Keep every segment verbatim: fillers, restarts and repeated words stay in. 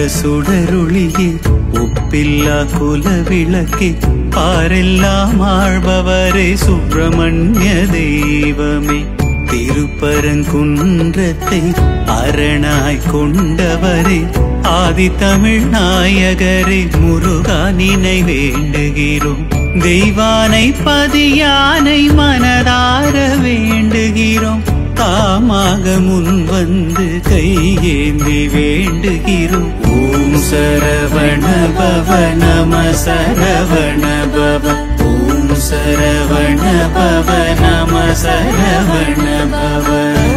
சுடருளியே ஒப்பில்லா குலவிளக்கே பாரெல்லாம் ஆழ்பவரே சுப்பிரமணிய தெய்வமே திருப்பரங்குன்றத்தை அரணாய் கொண்டவரே ஆதி தமிழ் நாயகரே முருகா நினை வேண்டுகிறோம் தெய்வானை பதியானை மனதார வேண்டுகிறோம் தாமாக முன் வந்து கையேந்தி வேண்டுகிறோம் ஓம் சரவண பவ நம சரவண பவ ஓம் சரவண பவ நம சரவண பவ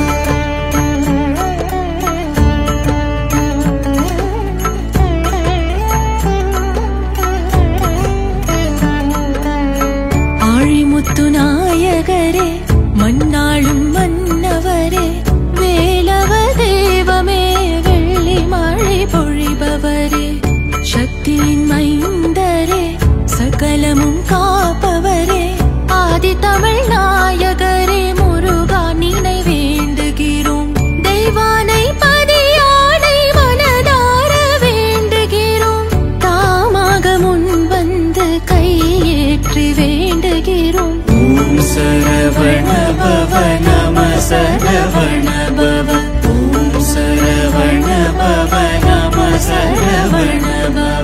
ஆழிமுத்து நாயகரே மன்னாளும் மன்னவரே வேலவ தெய்வமே வெள்ளி மழை பொழிபவரே சக்தியின் மைந்தரே சகலமும் காப்பவரே ஆதி தமிழ் நாயகரே முருகா நினை வேண்டுகிறோம் தெய்வானை பதியானை மனதார வேண்டுகிறோம் தாமாக முன் வந்து கையேற்றி வேண்டுகிறோம் ஓம் சரவண பவ நம சரவண பவ ஓம் சரவண பவ நம சரவண பவ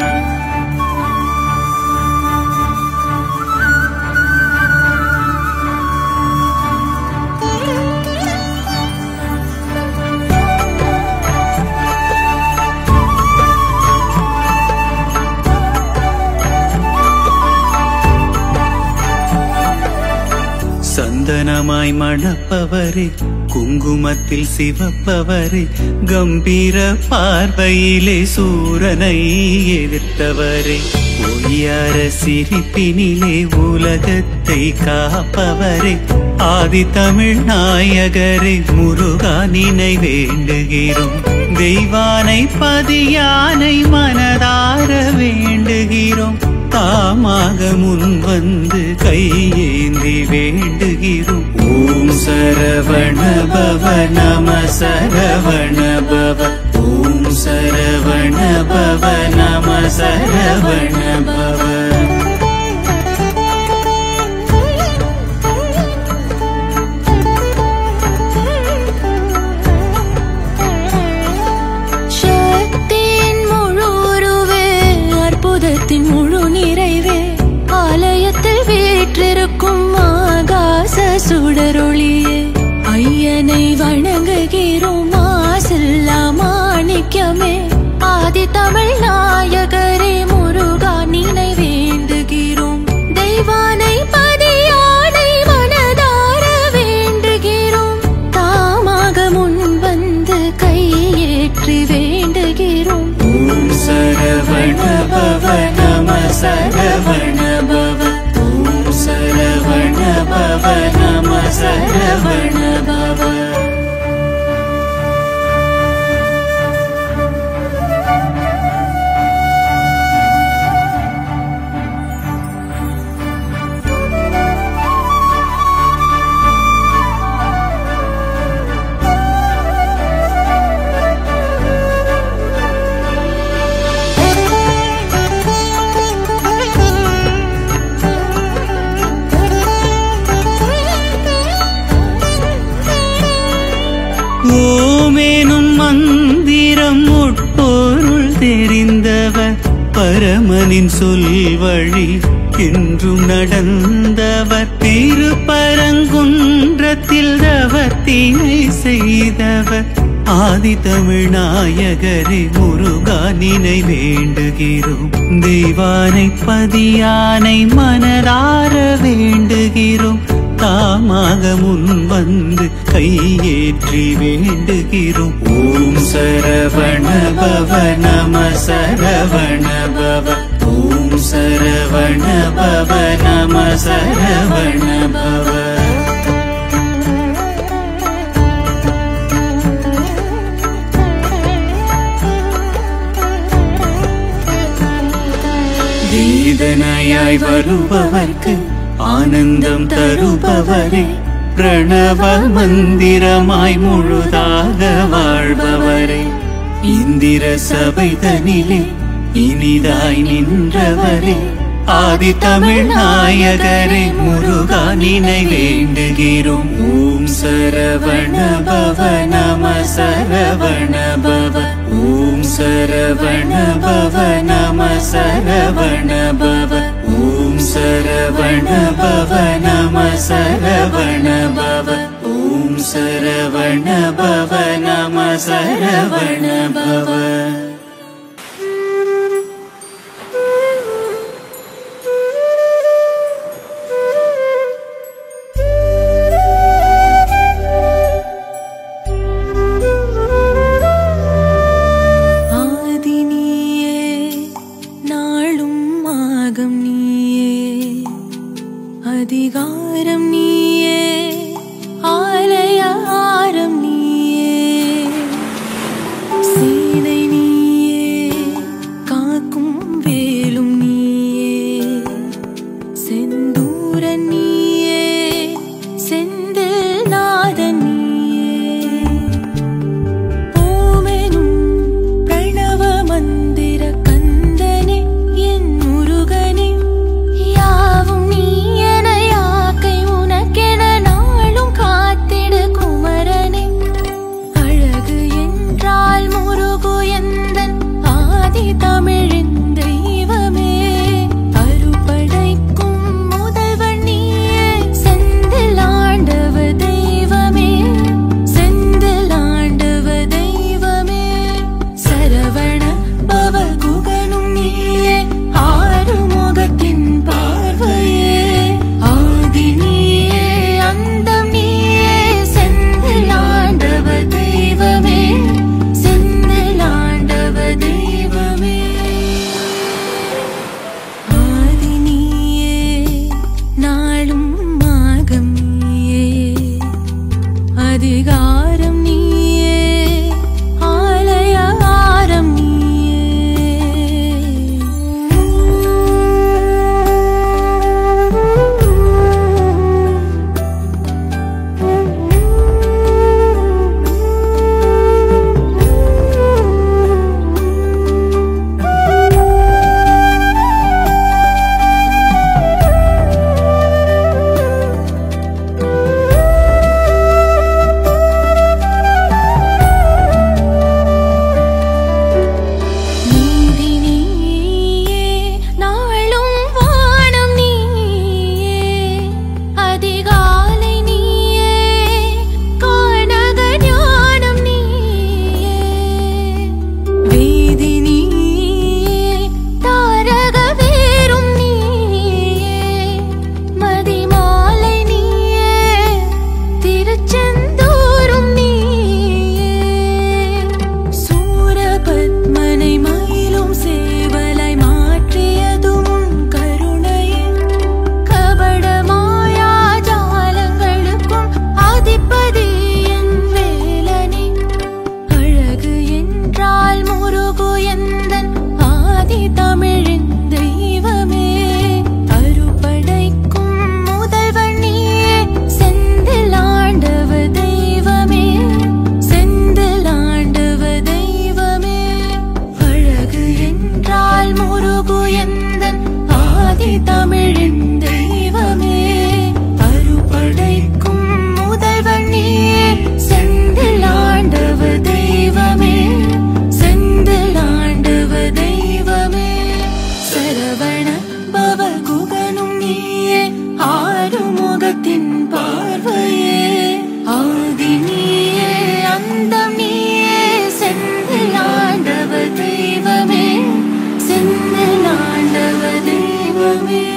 சந்தனமாய் மணப்பவரே குங்குமத்தில் சிவப்பவரே கம்பீர பார்வையிலே சூரனை எதிர்த்தவரே ஒய்யார சிரிப்பினிலே உலகத்தை காப்பவரே ஆதி தமிழ் நாயகரே முருகா நினை வேண்டுகிறோம் தெய்வானை பதியானை மனதார வேண்டுகிறோம் தாமாக முன் வந்து கையேந்தி வேண்டுகிறோம் ஓம் சரவண பவ நம சரவண பவ ஓம் சரவண பவ நம சரவண பவ முழு நிறைவே ஆலயத்தில் வீற்றிருக்கும் ஆகாச சுடரொளியே ஐயனை வணங்குகிறோம் மாசில்லா மாணிக்கமே ஆதி தமிழ் நாயகரே முருகா நினை வேண்டுகிறோம் தெய்வானை பதியானை மனதார வேண்டுகிறோம் தாமாக முன் வந்து கையேற்றி வேண்டுகிறோம் ஓம் சரவண பவ நம சரவண பவ ஓம் சரவண பவ நம சரவண பவ ஓமேனும் மந்திரம் உட்பொருள் தெரிந்தவர் பரமனின் சொல் வழி என்றும் நடந்தவர் திருப்பரங்குன்றத்தில் தவத்தினை செய்தவர் ஆதி தமிழ் நாயகரே முருகா நினை வேண்டுகிறோம் தெய்வானை பதியானை மனதார வேண்டுகிறோம் தாமாக முன் வந்து கையேற்றி வேண்டுகிறோம் ஓம் சரவண பவ நம சரவண பவ ஓம் சரவண பவ நம சரவண பவ வேதனையாய் வருபவர்க்கு ஆனந்தம் தருபவரே பிரணவ மந்திரமாய் முழுதாக வாழ்பவரே இந்திர சபை தனிலே இனிதாய் நின்றவரே ஆதி தமிழ் நாயகரே முருகா நினை வேண்டுகிறோம். ஓம் சரவண பவ நம சரவண பவ. ஓம் சரவண பவ நம சரவண பவ. ஓம் சரவண பவ நம சரவண பவ. ஓம் சரவண பவ நம சரவண பவ. அதிகாரம் நீயே, ஆலயாரம் நீயே, சீதை நீயே, காக்கும் வேலும் நீயே, செந்தூரன் நீயே, செந்தில் நாதன் நீயே, ஓமெனும் பிரணவ மந்திர கந்தனே என் முருகனே, யாவும் நீ தமிழின் தெய்வமே, அருப்படைக்கும் முதல்வன் நீயே, செந்தில் ஆண்டவ தெய்வமே, செந்தில் ஆண்டவ தெய்வமே, சரவண பவ குகனும் நீயே, ஆறுமுகத்தின் பார்வையே, ஆதி நீயே, அந்தம் நீயே, செந்தில் ஆண்டவ தெய்வமே, செந்தில் ஆண்டவ தெய்வமே. அதிகாரம் நீயே, ஆலயாரம் தெய்வமே.